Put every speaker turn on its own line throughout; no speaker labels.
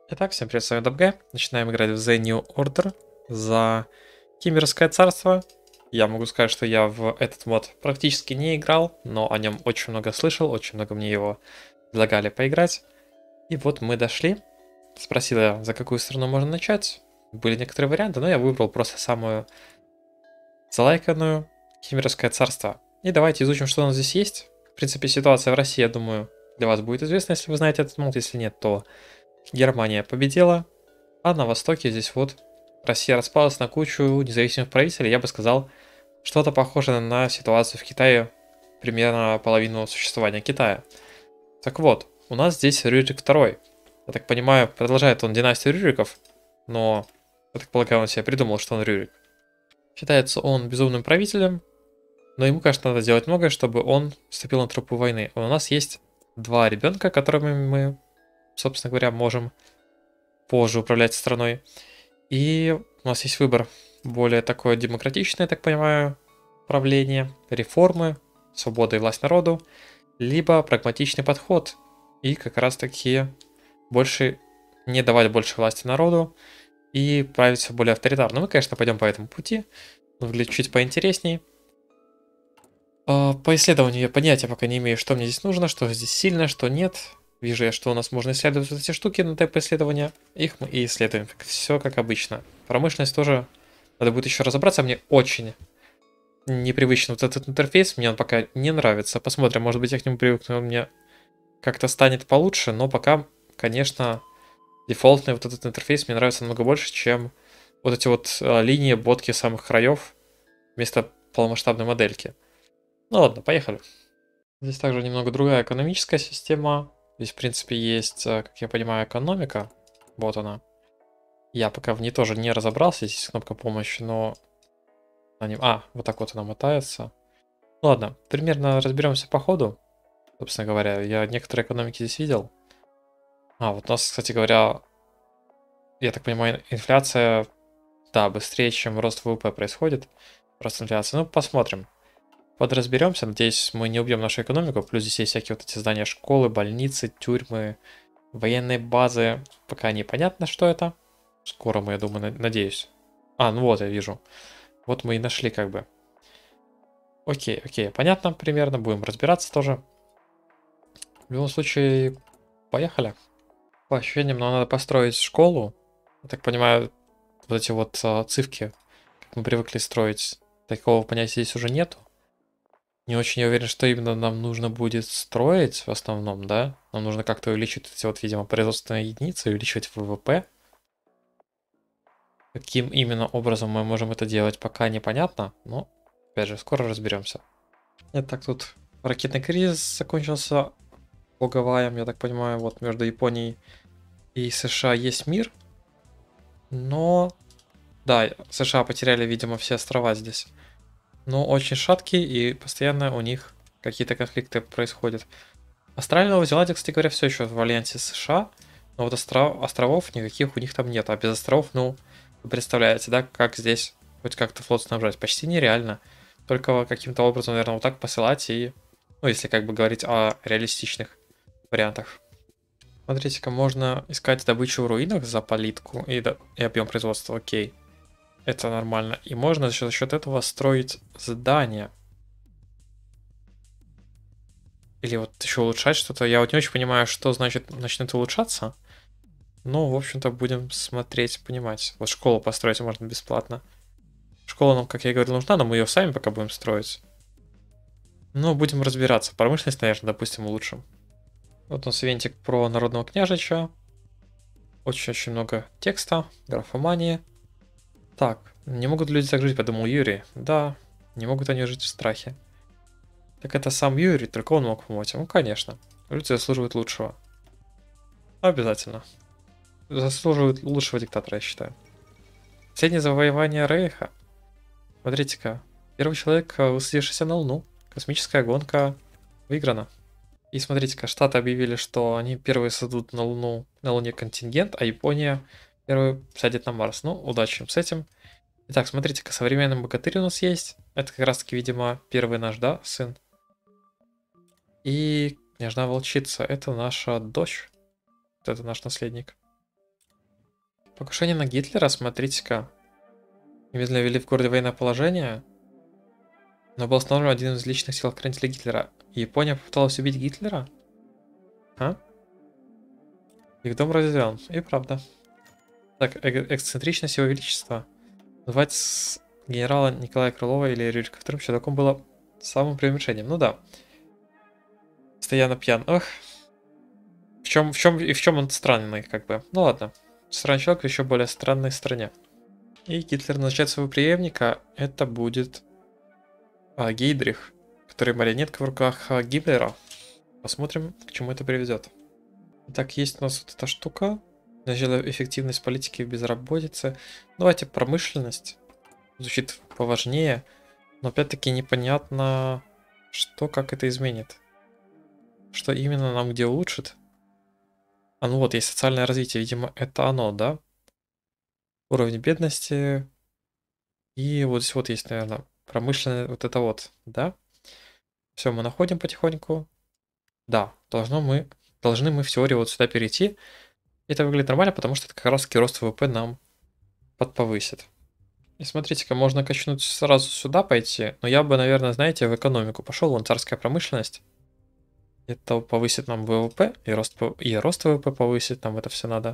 Итак, всем привет, с вами Dabge. Начинаем играть в The New Order за Кемеровское царство. Я могу сказать, что я в этот мод практически не играл, но о нем очень много слышал, очень много мне его предлагали поиграть. И вот мы дошли. Спросила, за какую страну можно начать. Были некоторые варианты, но я выбрал просто самую залайканную Кемеровское царство. И давайте изучим, что у нас здесь есть. В принципе, ситуация в России, я думаю, для вас будет известна, если вы знаете этот мод. Если нет, то Германия победила. А на востоке здесь вот Россия распалась на кучу независимых правителей. Я бы сказал, что-то похожее на ситуацию в Китае, примерно половину существования Китая. Так вот, у нас здесь Рюрик II. Я так понимаю, продолжает он династию Рюриков, но, я так полагаю, он себе придумал, что он Рюрик. Считается он безумным правителем, но ему, конечно, надо сделать многое, чтобы он вступил на тропу войны. У нас есть два ребенка, которыми мы, собственно говоря, можем позже управлять страной. И у нас есть выбор более такое демократичное, я так понимаю, правление, реформы, свобода и власть народу, либо прагматичный подход и как раз таки больше не давать больше власти народу и править все более авторитарно. Мы, конечно, пойдем по этому пути, выглядит чуть поинтересней. По исследованию я понятия пока не имею, что мне здесь нужно, что здесь сильно, что нет. Вижу я, что у нас можно исследовать вот эти штуки на тайп исследования. Их мы и исследуем. Все как обычно. Промышленность тоже надо будет еще разобраться. Мне очень непривычен вот этот интерфейс. Мне он пока не нравится. Посмотрим, может быть, я к нему привыкну, он мне как-то станет получше. Но пока, конечно, дефолтный вот этот интерфейс мне нравится намного больше, чем вот эти вот линии, бодки самых краев вместо полномасштабной модельки. Ну ладно, поехали. Здесь также немного другая экономическая система. Здесь, в принципе, есть, как я понимаю, экономика. Вот она. Я пока в ней тоже не разобрался. Здесь кнопка помощи, но... вот так вот она мотается. Ну ладно, примерно разберемся по ходу. Собственно говоря, я некоторые экономики здесь видел. Вот у нас, кстати говоря, я так понимаю, инфляция, да, быстрее, чем рост ВВП происходит. Рост инфляции. Ну, посмотрим. Подразберемся. Надеюсь, мы не убьем нашу экономику. Плюс здесь есть всякие вот эти здания школы, больницы, тюрьмы, военные базы. Пока непонятно, что это. Скоро мы, я думаю, надеюсь. Ну вот, я вижу. Вот мы и нашли как бы. Окей, понятно примерно. Будем разбираться тоже. В любом случае, поехали. По ощущениям, нам надо построить школу. Я так понимаю, вот эти вот цифки, как мы привыкли строить, такого понятия здесь уже нету. Не очень я уверен, что именно нам нужно будет строить в основном, да? Нам нужно как-то увеличивать эти вот, видимо, производственные единицы, увеличивать ВВП. Каким именно образом мы можем это делать, пока непонятно, но, опять же, скоро разберемся. Итак, тут ракетный кризис закончился по Гавайям, я так понимаю, вот между Японией и США есть мир, но, да, США потеряли, видимо, все острова здесь, но очень шаткие и постоянно у них какие-то конфликты происходят. Австралия и Новая Зеландия, кстати говоря, все еще в альянсе США, но вот островов никаких у них там нет, а без островов, ну, вы представляете, да, как здесь хоть как-то флот снабжать? Почти нереально. Только каким-то образом, наверное, вот так посылать и... Ну, если как бы говорить о реалистичных вариантах. Смотрите-ка, можно искать добычу в руинах за палитку и объем производства, окей. Это нормально. И можно за счет этого строить здания. Или вот еще улучшать что-то. Я вот не очень понимаю, что значит начнет улучшаться. Ну, в общем-то, будем смотреть, понимать. Вот школу построить можно бесплатно. Школа нам, как я и говорил, нужна, но мы ее сами пока будем строить. Ну, будем разбираться. Промышленность, наверное, допустим, улучшим. Вот у нас ивентик про народного княжича. Очень-очень много текста, графомании. Так, не могут люди так жить, подумал Юрий. Да, не могут они жить в страхе. Так это сам Юрий, только он мог помочь. Ну, конечно. Люди заслуживают лучшего. Обязательно. Заслуживают лучшего диктатора, я считаю. Последнее завоевание Рейха. Смотрите-ка. Первый человек, высадившийся на Луну. Космическая гонка выиграна. И смотрите-ка, Штаты объявили, что они первые создадут на Луне контингент, а Япония первый сядет на Марс. Ну, удачи им с этим. Итак, смотрите-ка, современный богатырь у нас есть. Это как раз-таки, видимо, первый наш, да, сын. И княжна волчица. Это наша дочь. Вот это наш наследник. Покушение на Гитлера, смотрите-ка. Немедленно ввели в городе военное положение. Но был установлен один из личных телохранителей Гитлера. Япония попыталась убить Гитлера? А? Их дом разделен. И правда. Так, эксцентричность его величества. Звать генерала Николая Крылова или Рюрика II чудаком было самым преуменьшением. Ну да. Постоянно пьян. Ох. В чем он странный, как бы. Ну ладно. Странный человек в еще более странной стране. И Гитлер назначает своего преемника. Это будет Гейдрих, который марионетка в руках Гитлера. Посмотрим, к чему это приведет. Итак, есть у нас вот эта штука. Начало эффективность политики в безработице. Давайте промышленность. Звучит поважнее. Но опять-таки непонятно, что, как это изменит. Что именно нам где улучшит. А ну вот, есть социальное развитие. Видимо, это оно, да? Уровень бедности. И вот здесь вот есть, наверное, промышленное вот это вот, да? Все, мы находим потихоньку. Да, должны мы в теории вот сюда перейти. Это выглядит нормально, потому что это как раз таки рост ВВП нам подповысит. И смотрите-ка, можно качнуть сразу сюда пойти, но я бы, наверное, знаете, в экономику пошел, вон царская промышленность. Это повысит нам ВВП, и рост ВВП повысит, нам это все надо.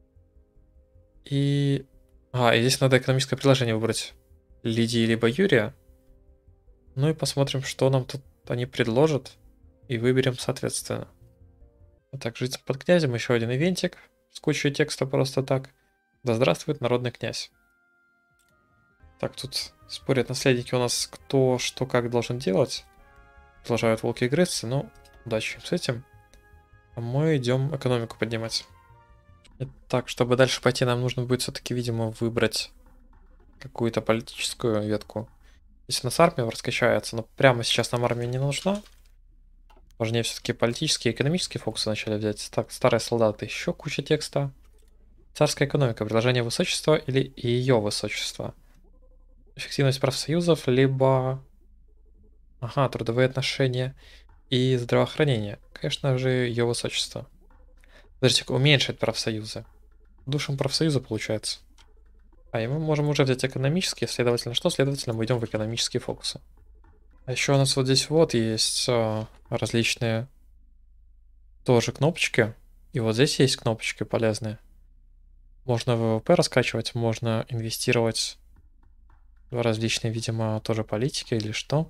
И здесь надо экономическое предложение выбрать. Лидии либо Юрия. Ну и посмотрим, что нам тут они предложат. И выберем соответственно. Вот так, жизнь под князем, еще один ивентик. С кучей текста просто так. Да здравствует народный князь. Так, тут спорят наследники у нас, кто что как должен делать. Продолжают волки и грызцы, но удачи с этим. А мы идем экономику поднимать. Итак, чтобы дальше пойти, нам нужно будет все-таки, видимо, выбрать какую-то политическую ветку. Если у нас армия раскачается, но прямо сейчас нам армия не нужна. Важнее все-таки политические и экономические фокусы начали взять. Так, старые солдаты, еще куча текста. Царская экономика, предложение высочества или ее высочества. Эффективность профсоюзов, либо... трудовые отношения и здравоохранение. Конечно же, ее высочество. Подождите, уменьшить профсоюзы. Душим профсоюза получается. И мы можем уже взять экономические, следовательно, что? Следовательно, мы идем в экономические фокусы. А еще у нас вот здесь вот есть различные тоже кнопочки. И вот здесь есть кнопочки полезные. Можно ВВП раскачивать, можно инвестировать в различные, видимо, тоже политики или что.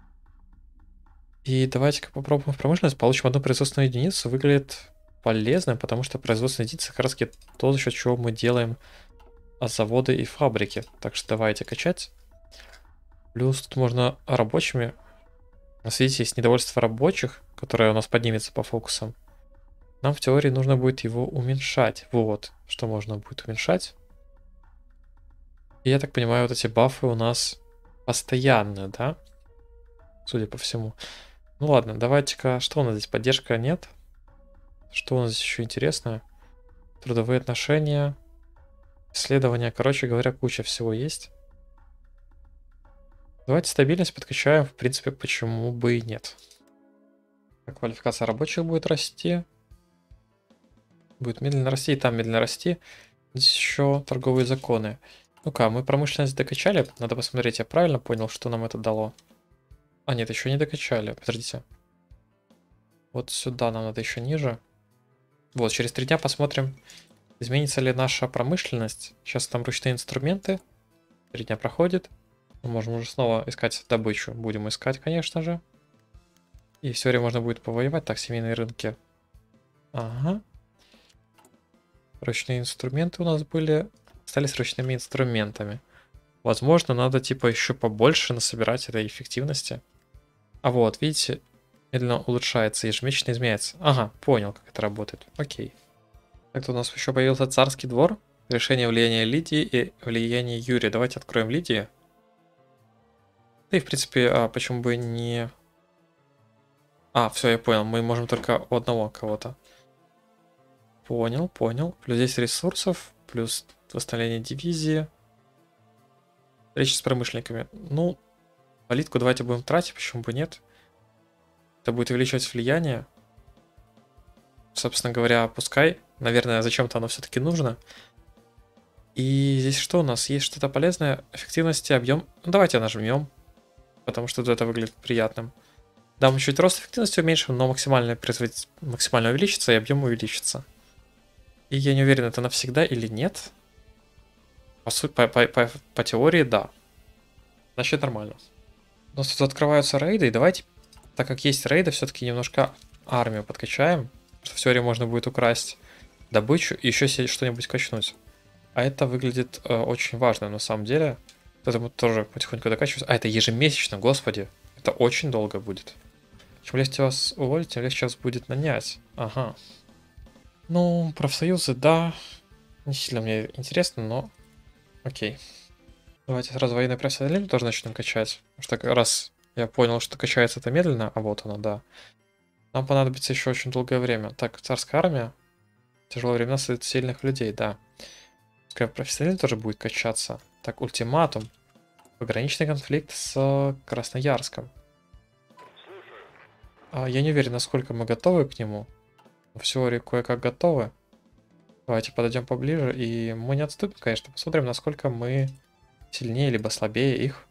И давайте-ка попробуем в промышленность. Получим одну производственную единицу. Выглядит полезно, потому что производственная единица как раз то, за счет чего мы делаем заводы и фабрики. Так что давайте качать. Плюс тут можно рабочими. У нас, видите, есть недовольство рабочих, которое у нас поднимется по фокусам. Нам в теории нужно будет его уменьшать. Вот, что можно будет уменьшать. И я так понимаю, вот эти бафы у нас постоянные, да? Судя по всему. Ну ладно, давайте-ка... Что у нас здесь? Поддержка нет? Что у нас здесь еще интересное? Трудовые отношения. Исследования. Короче говоря, куча всего есть. Давайте стабильность подкачаем. В принципе, почему бы и нет. Квалификация рабочих будет расти. Будет медленно расти, и там медленно расти. Здесь еще торговые законы. Ну-ка, мы промышленность докачали. Надо посмотреть, я правильно понял, что нам это дало. Нет, еще не докачали. Подождите. Вот сюда нам надо еще ниже. Вот, через 3 дня посмотрим, изменится ли наша промышленность. Сейчас там ручные инструменты. 3 дня проходит. Мы можем уже снова искать добычу. Будем искать, конечно же. И все время можно будет повоевать. Так, семейные рынки. Ага. Ручные инструменты у нас были. Стали ручными инструментами. Возможно, надо типа еще побольше насобирать этой эффективности. А вот, видите, медленно улучшается, ежемесячно изменяется. Ага, понял, как это работает. Окей. Так, у нас еще появился царский двор. Решение влияния Лидии и влияние Юрия. Давайте откроем Лидии. Да и в принципе, почему бы не... Все, я понял. Мы можем только у одного кого-то. Понял. Плюс 10 ресурсов, плюс восстановление дивизии. Встреча с промышленниками. Ну, политику давайте будем тратить, почему бы нет. Это будет увеличивать влияние. Собственно говоря, пускай. Наверное, зачем-то оно все-таки нужно. И здесь что у нас? Есть что-то полезное? Эффективности, объем. Ну, давайте нажмем, потому что это выглядит приятным. Да, мы чуть рост эффективности уменьшим, но максимально максимально увеличится и объем увеличится. И я не уверен, это навсегда или нет. По сути, по теории, да. Значит, нормально. У нас тут открываются рейды, и давайте, так как есть рейды, все-таки немножко армию подкачаем, что в теории можно будет украсть добычу и еще себе что-нибудь качнуть. А это выглядит очень важно на самом деле. Поэтому тоже потихоньку докачиваться. А это ежемесячно, господи. Это очень долго будет. Чем легче вас уволить, тем легче вас будет нанять. Ага. Ну, профсоюзы, да. Не сильно мне интересно, но окей. Давайте сразу военный профессионализм тоже начнем качать. Потому что как раз я понял, что качается это медленно, а вот оно, да. Нам понадобится еще очень долгое время. Так, царская армия. Тяжелые времена создают сильных людей, да. Пускай профессионализм тоже будет качаться. Так, ультиматум. Пограничный конфликт с Красноярском. Я не уверен, насколько мы готовы к нему. Но в теории кое-как готовы. Давайте подойдем поближе. И мы не отступим, конечно. Посмотрим, насколько мы сильнее либо слабее их.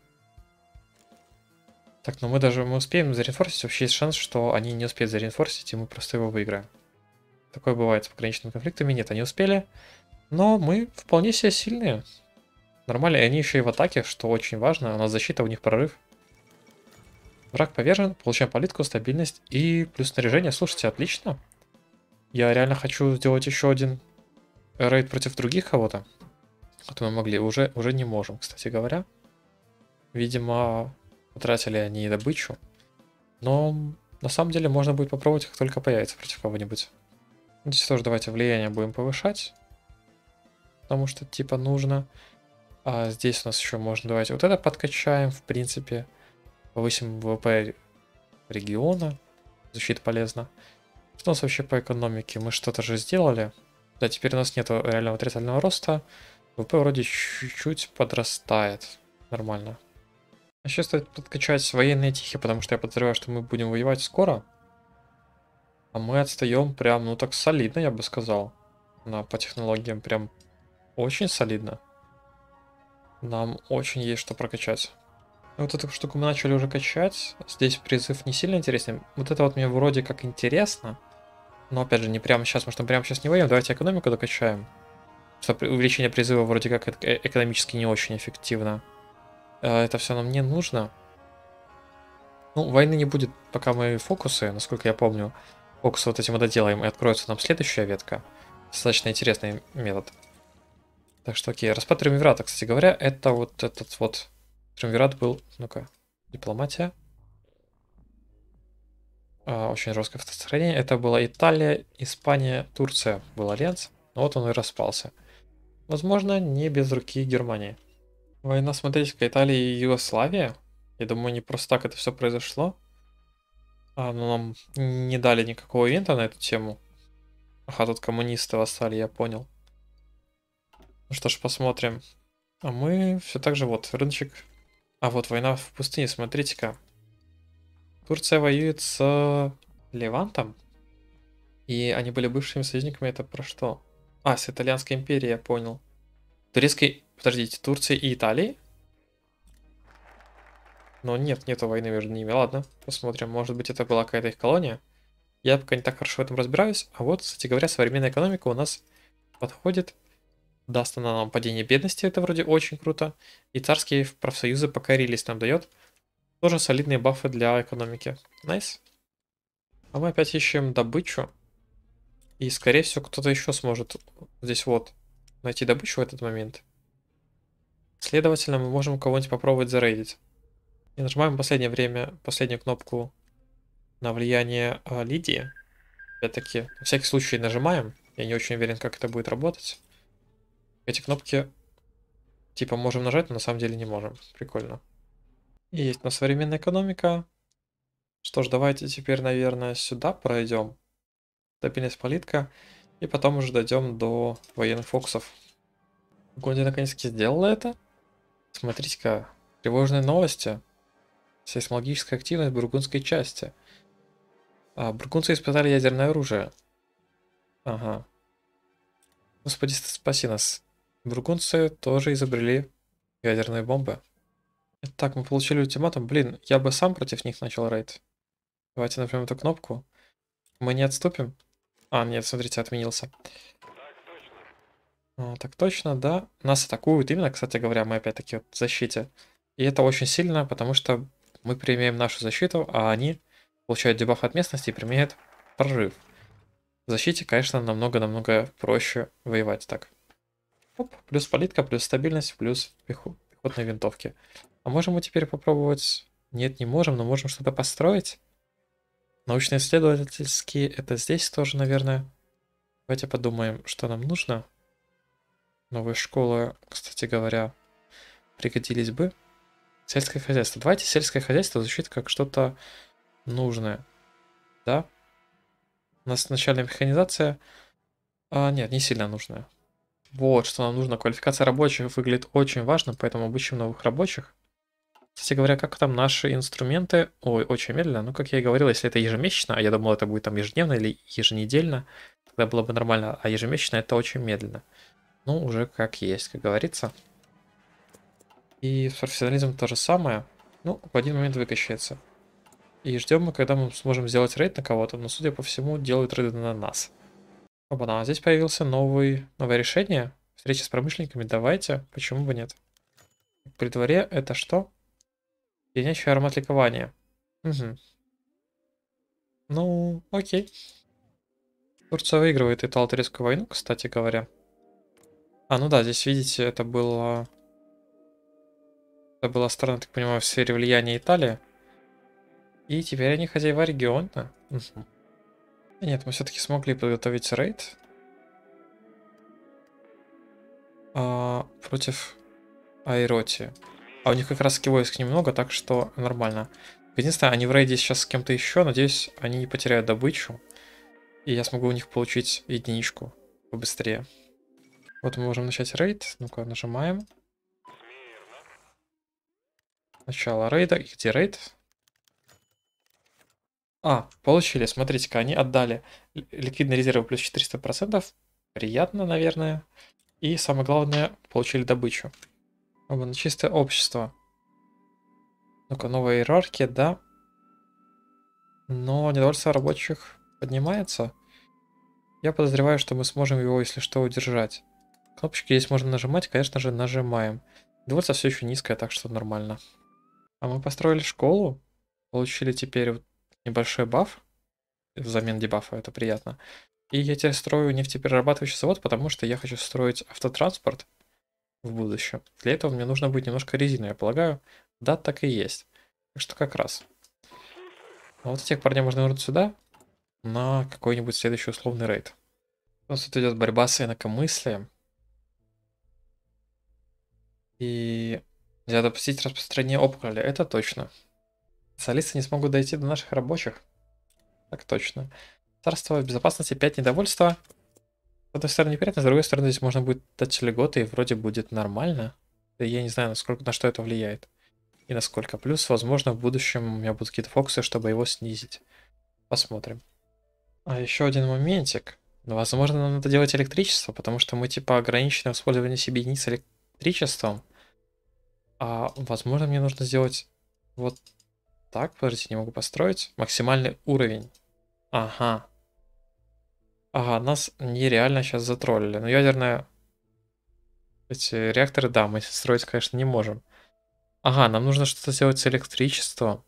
Так, но мы успеем зареинфорсить. Вообще есть шанс, что они не успеют зареинфорсить, и мы просто его выиграем. Такое бывает с пограничными конфликтами. Нет, они успели. Но мы вполне себе сильные. Нормально, и они еще и в атаке, что очень важно. У нас защита, у них прорыв. Враг повержен, получаем политику, стабильность и плюс снаряжение. Слушайте, отлично. Я реально хочу сделать еще один рейд против других кого-то. Вот мы могли, уже не можем, кстати говоря. Видимо, потратили они добычу. Но на самом деле можно будет попробовать, как только появится против кого-нибудь. Здесь тоже давайте влияние будем повышать. Потому что типа нужно. А здесь у нас еще можно, давайте вот это подкачаем, в принципе. Повысим ВВП региона. Защита полезна. Что у нас вообще по экономике? Мы что-то же сделали. Да, теперь у нас нет реального отрицательного роста. ВВП вроде чуть-чуть подрастает. Нормально. А сейчас стоит подкачать военные тихие, потому что я подозреваю, что мы будем воевать скоро. А мы отстаем прям, ну так солидно, я бы сказал. По технологиям прям очень солидно. Нам очень есть что прокачать. Вот эту штуку мы начали уже качать. Здесь призыв не сильно интересный. Вот это вот мне вроде как интересно. Но опять же, не прямо сейчас, потому что прямо сейчас не воюем. Давайте экономику докачаем. Что увеличение призыва вроде как экономически не очень эффективно. Это все нам не нужно. Ну, войны не будет, пока мы фокусы, насколько я помню. Фокусы вот этим доделаем, и откроется нам следующая ветка. Достаточно интересный метод. Так что окей, распад Триумвирата, кстати говоря, это вот этот вот Триумвират был, ну-ка, дипломатия. Очень жесткое вторжение. Это была Италия, Испания, Турция был альянс. Вот он и распался. Возможно, не без руки Германии. Война, смотрите-ка, Италия и Югославия. Я думаю, не просто так это все произошло. Но нам не дали никакого ивента на эту тему. Ага, тут коммунисты восстали, я понял. Ну что ж, посмотрим. А мы все так же, вот, рыночек. А вот война в пустыне, смотрите-ка. Турция воюет с Левантом. И они были бывшими союзниками, это про что? С Итальянской империей, я понял. Турецкой, подождите, Турции и Италии? Но нет, нету войны между ними. Ладно, посмотрим. Может быть, это была какая-то их колония. Я пока не так хорошо в этом разбираюсь. А вот, кстати говоря, современная экономика у нас подходит. Даст она нам падение бедности, это вроде очень круто. И царские профсоюзы покорились нам дает. Тоже солидные бафы для экономики. Найс. А мы опять ищем добычу. И, скорее всего, кто-то еще сможет здесь вот найти добычу в этот момент. Следовательно, мы можем кого-нибудь попробовать зарейдить. И нажимаем в последнее время последнюю кнопку на влияние Лидии. Опять-таки, на всякий случай нажимаем. Я не очень уверен, как это будет работать. Эти кнопки типа можем нажать, но на самом деле не можем. Прикольно. И есть у нас современная экономика. Что ж, давайте теперь, наверное, сюда пройдем. Стабильность политика. И потом уже дойдем до военных фокусов. Гоndi наконец-таки сделала это. Смотрите-ка, тревожные новости. Сейсмологическая активность в бургундской части. Бургундцы испытали ядерное оружие. Ага. Господи, спаси нас. Бургунцы тоже изобрели ядерные бомбы. Итак, мы получили ультиматум. Блин, я бы сам против них начал рейд. Давайте нажмем эту кнопку. Мы не отступим. А, нет, смотрите, отменился. Так точно, да. Нас атакуют именно, кстати говоря, мы опять-таки вот в защите. И это очень сильно, потому что мы применяем нашу защиту, а они получают дебаф от местности и применяют прорыв. В защите, конечно, намного-намного проще воевать так. Оп, плюс политика, плюс стабильность, плюс пехотные винтовки. А можем мы теперь попробовать... Нет, не можем, но можем что-то построить. Научно-исследовательские, это здесь тоже, наверное. Давайте подумаем, что нам нужно. Новые школы, кстати говоря, пригодились бы. Сельское хозяйство. Давайте сельское хозяйство звучит как что-то нужное. Да? У нас начальная механизация... нет, не сильно нужная. Вот, что нам нужно. Квалификация рабочих выглядит очень важно, поэтому обучим новых рабочих. Кстати говоря, как там наши инструменты? Ой, очень медленно. Ну, как я и говорил, если это ежемесячно, а я думал, это будет там ежедневно или еженедельно, тогда было бы нормально, а ежемесячно это очень медленно. Ну, уже как есть, как говорится. И профессионализм то же самое. Ну, в один момент выкачается. И ждем мы, когда мы сможем сделать рейд на кого-то, но, судя по всему, делают рейды на нас. Оба-на, здесь появился новое решение. Встреча с промышленниками, давайте, почему бы нет. При дворе это что? Пьянящий аромат ликования. Угу. Ну, окей. Турция выигрывает эту Алтарийскую войну, кстати говоря. А, ну да, здесь, видите, это была страна, так понимаю, в сфере влияния Италии. И теперь они хозяева региона. Угу. Нет, мы все-таки смогли подготовить рейд. Против Айроти. А у них как раз таки войск немного, так что нормально. Единственное, они в рейде сейчас с кем-то еще. Надеюсь, они не потеряют добычу. И я смогу у них получить единичку побыстрее. Вот мы можем начать рейд. Ну-ка, нажимаем. Начало рейда. И где рейд? Получили. Смотрите-ка, они отдали ликвидные резервы плюс 400%. Приятно, наверное. И самое главное, получили добычу. Оба, чистое общество. Ну-ка, новая иерархия, да. Но недовольство рабочих поднимается. Я подозреваю, что мы сможем его, если что, удержать. Кнопочки здесь можно нажимать, конечно же, нажимаем. Недовольство все еще низкое, так что нормально. А мы построили школу. Получили теперь вот небольшой баф. Взамен дебафа, это приятно. И я теперь строю нефтеперерабатывающий завод, потому что я хочу строить автотранспорт в будущем. Для этого мне нужно будет немножко резины, я полагаю. Да, так и есть. Так что как раз. А вот этих парней можно вернуть сюда на какой-нибудь следующий условный рейд. У нас тут идет борьба с инакомыслием. И нельзя допустить распространения опухоли, это точно. Специалисты не смогут дойти до наших рабочих. Так точно. Царство безопасности 5 недовольства. С одной стороны неприятно, с другой стороны здесь можно будет дать льготы и вроде будет нормально. Да я не знаю, на что это влияет. И насколько. Плюс, возможно, в будущем у меня будут какие-то фокусы, чтобы его снизить. Посмотрим. А еще один моментик. Возможно, нам надо делать электричество, потому что мы типа ограничены в использовании себе единиц электричеством. А возможно, мне нужно сделать вот так. Подождите, не могу построить. Максимальный уровень. Ага. Ага, нас нереально сейчас затроллили. Но ядерная... Эти реакторы, да, мы строить, конечно, не можем. Ага, нам нужно что-то сделать с электричеством.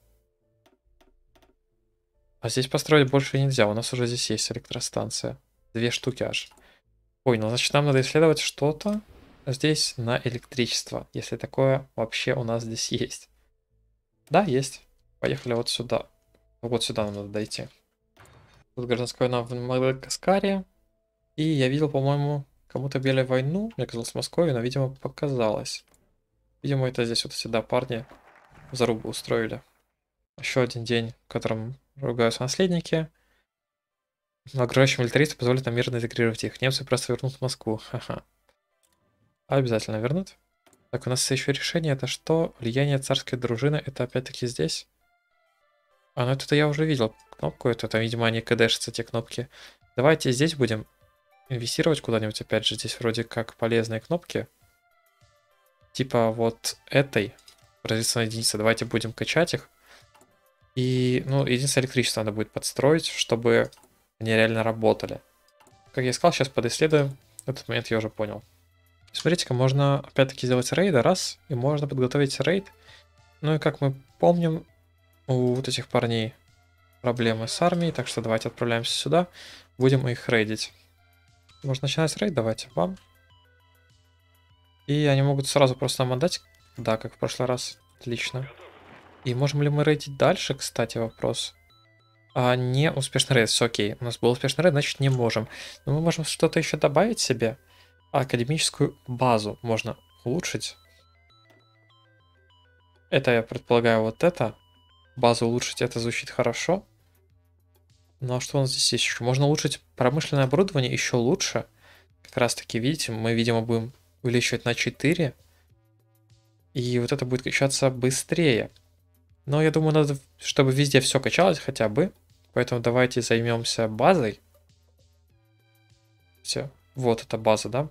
А здесь построить больше нельзя. У нас уже здесь есть электростанция. 2 штуки аж. Понял, значит, нам надо исследовать что-то здесь на электричество. Если такое вообще у нас здесь есть. Да, есть. Поехали вот сюда. Вот сюда нам надо дойти. Тут гражданская война в Мадагаскаре. И я видел, по-моему, кому-то били войну. Мне казалось, в Москве, но, видимо, показалось. Видимо, это здесь вот сюда парни зарубу устроили. Еще один день, в котором ругаются наследники. Но окружающие милитаристы позволят нам мирно интегрировать их. Немцы просто вернут в Москву. Ха-ха. Обязательно вернут. Так, у нас еще решение. Это что? Влияние царской дружины. Это опять-таки здесь. Ну это я уже видел. Кнопку эту. Там, видимо, они кэдэшатся, те кнопки. Давайте здесь будем инвестировать куда-нибудь. Опять же, здесь вроде как полезные кнопки. Типа вот этой. Производственная единица. Давайте будем качать их. И, ну, единственное, электричество надо будет подстроить, чтобы они реально работали. Как я сказал, сейчас подисследуем. Этот момент я уже понял. Смотрите-ка, можно опять-таки сделать рейда, раз, и можно подготовить рейд. Ну и как мы помним, у вот этих парней проблемы с армией, так что давайте отправляемся сюда, будем их рейдить. Можно начинать рейд, давайте, вам. И они могут сразу просто нам отдать, да, как в прошлый раз, отлично. И можем ли мы рейдить дальше, кстати, вопрос. Не успешный рейд, все окей, у нас был успешный рейд, значит не можем. Но мы можем что-то еще добавить себе. Академическую базу можно улучшить. Это, я предполагаю, вот это. Базу улучшить, это звучит хорошо. Ну а что у нас здесь есть еще? Можно улучшить промышленное оборудование еще лучше. Как раз таки, видите, мы, видимо, будем увеличивать на 4. И вот это будет качаться быстрее. Но я думаю, надо, чтобы везде все качалось хотя бы. Поэтому давайте займемся базой. Все. Вот эта база, да?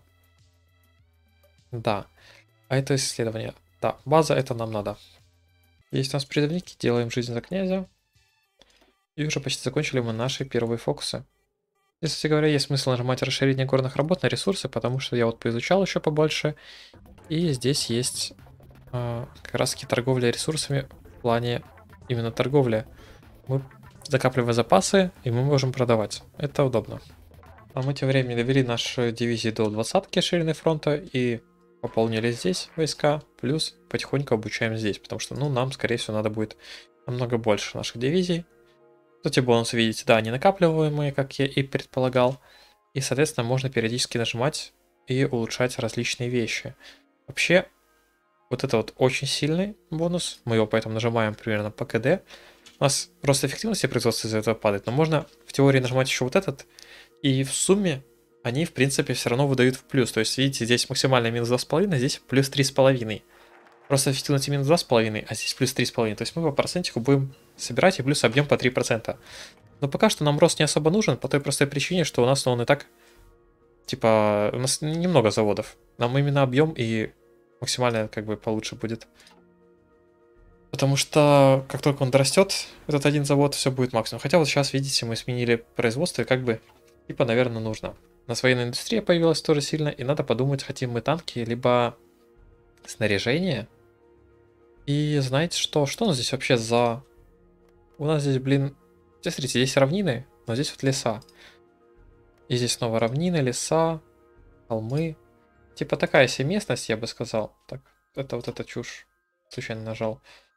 Да. А это исследование. Да, база это нам надо. Есть у нас призывники, делаем жизнь за князя. И уже почти закончили мы наши первые фокусы. И, кстати говоря, есть смысл нажимать расширение горных работ на ресурсы, потому что я вот поизучал еще побольше. И здесь есть как раз таки торговля ресурсами в плане именно торговли. Мы закапливаем запасы, и мы можем продавать. Это удобно. А мы тем временем довели наши дивизии до 20-ки ширины фронта и пополнили здесь войска, плюс потихоньку обучаем здесь, потому что, ну, нам, скорее всего, надо будет намного больше наших дивизий. Эти бонусы, видите, да, они накапливаемые, как я и предполагал, и, соответственно, можно периодически нажимать и улучшать различные вещи. Вообще, вот это вот очень сильный бонус, мы его поэтому нажимаем примерно по КД. У нас просто эффективность производства из-за этого падает, но можно в теории нажимать еще вот этот, и в сумме они, в принципе, все равно выдают в плюс. То есть, видите, здесь максимально минус 2,5, здесь плюс 3,5. Просто эффективность минус 2,5, а здесь плюс 3,5. То есть мы по процентику будем собирать и плюс объем по 3%. Но пока что нам рост не особо нужен, по той простой причине, что у нас, ну, он и так, типа, у нас немного заводов. Нам именно объем и максимально, как бы, получше будет. Потому что, как только он дорастет, этот один завод, все будет максимум. Хотя вот сейчас, видите, мы сменили производство, и как бы, типа, наверное, нужно. У нас военная индустрия появилась тоже сильно, и надо подумать, хотим мы танки, либо снаряжение. И знаете что? Что у нас здесь вообще за... У нас здесь, блин... Здесь, смотрите, здесь равнины, но здесь вот леса. И здесь снова равнины, леса, холмы. Типа такая себе местность, я бы сказал. Так, это вот эта чушь. Случайно нажал.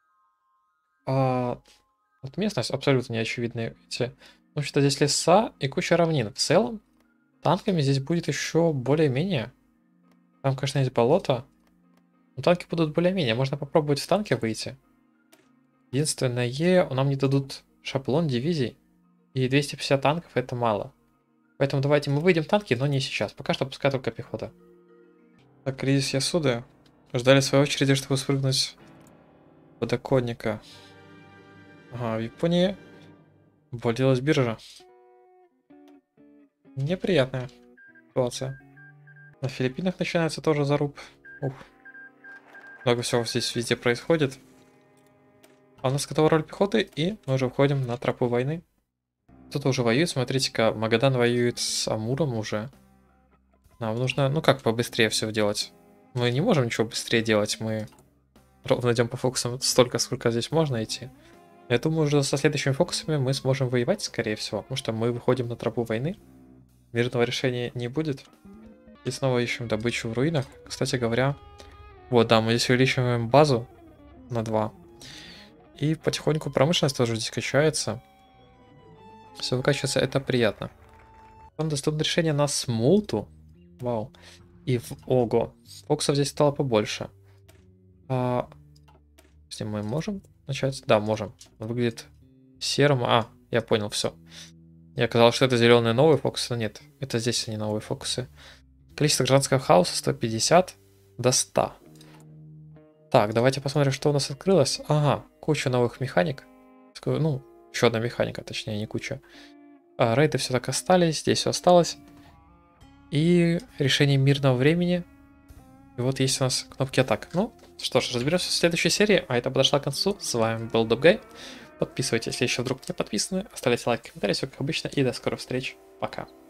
Вот местность абсолютно не очевидная. Видите? Потому что здесь леса и куча равнин. В целом, танками здесь будет еще более-менее. Там, конечно, есть болото. Но танки будут более-менее. Можно попробовать в танке выйти. Единственное, нам не дадут шаблон дивизий. И 250 танков это мало. Поэтому давайте мы выйдем в танки, но не сейчас. Пока что пускай только пехота. Так, кризис Ясуды. Ждали своей очереди, чтобы спрыгнуть с подоконника. Ага, в Японии обвалилась биржа. Неприятная ситуация. На Филиппинах начинается тоже заруб. Ух. Много всего здесь везде происходит. А у нас готова роль пехоты, и мы уже входим на тропу войны. Кто-то уже воюет, смотрите-ка, Магадан воюет с Амуром уже. Нам нужно, ну как, побыстрее все делать. Мы не можем ничего быстрее делать, мы ровно идем по фокусам столько, сколько здесь можно идти. Я думаю, уже со следующими фокусами мы сможем воевать, скорее всего, потому что мы выходим на тропу войны. Мирного решения не будет. И снова ищем добычу в руинах. Кстати говоря, вот, да, мы здесь увеличиваем базу на 2. И потихоньку промышленность тоже здесь качается. Все выкачивается, это приятно. Там доступно решение на смолту. Вау. И в ого. Фокусов здесь стало побольше. Если мы можем начать? Да, можем. Он выглядит серым. Я понял, все. Я казалось, что это зеленые новые фокусы, но нет. Это здесь они новые фокусы. Количество гражданского хаоса 150 до 100. Так, давайте посмотрим, что у нас открылось. Ага, куча новых механик. Ну, еще одна механика, точнее, не куча. Рейды все так остались, здесь все осталось. и решение мирного времени. И вот есть у нас кнопки атак. Ну, что ж, разберемся в следующей серии, а это подошла к концу. С вами был Добгай. Подписывайтесь, если еще вдруг не подписаны, оставляйте лайк, комментарий, все как обычно, и до скорых встреч. Пока.